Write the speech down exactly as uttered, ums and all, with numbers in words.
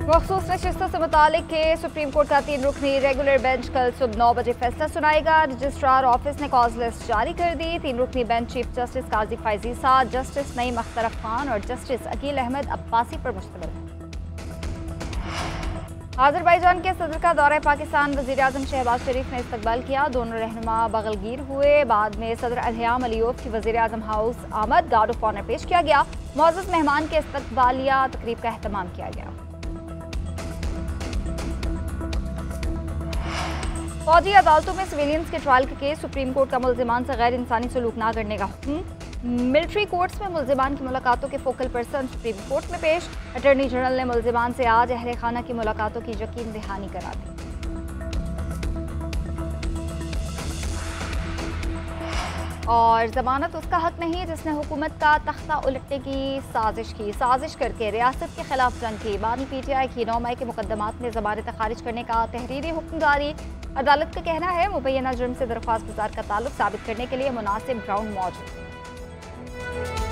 मखसूस नशिस्तों से मुतालिक के सुप्रीम कोर्ट का तीन रुकनी रेगुलर बेंच कल सुबह नौ बजे फैसला सुनाएगा। रजिस्ट्रार ऑफिस ने कॉज लिस्ट जारी कर दी। तीन रुकनी bench chief justice Qazi Faez साद, जस्टिस नईम अख्तरफ खान और जस्टिस अकील अहमद अब्बासी पर मुश्तमिल है। आज़रबाईजान के सदर का दौरा पाकिस्तान वज़ीर आज़म शहबाज शरीफ ने इस्तकबाल किया। दोनों रहनुमा बगलगीर हुए। बाद में सदर अलहयाम अलीयूब की वज़ीर आज़म हाउस आमद, गार्ड ऑफ ऑनर पेश किया गया। मुअज़्ज़ज़ मेहमान के इस्तकबालिया तकरीब का अहतमाम किया गया। फौजी अदालतों में सिविलियंस के ट्रायल के केस, सुप्रीम कोर्ट का मुल्जिमान से गैर इंसानी सलूक न करने का हुक्म। मिलिट्री कोर्ट्स में मुल्जिमान की मुलाकातों के फोकल पर्सन सुप्रीम कोर्ट में पेश। अटॉर्नी जनरल ने मुल्जिमान से आज अहले खाना की मुलाकातों की यकीन दहानी करा दी। और जमानत उसका हक नहीं जिसने हुकूमत का तख्ता उलटने की साजिश की। साजिश करके रियासत के खिलाफ जंग की। बानी पी टी आई की नौ मई के मुकदमात में जमानत खारिज करने का तहरीरी हुक्म जारी। अदालत का कहना है मुबैना जुर्म से दरख्वास्त गुजार का ताल्लुक साबित करने के लिए मुनासिब ग्राउंड मौजूद है।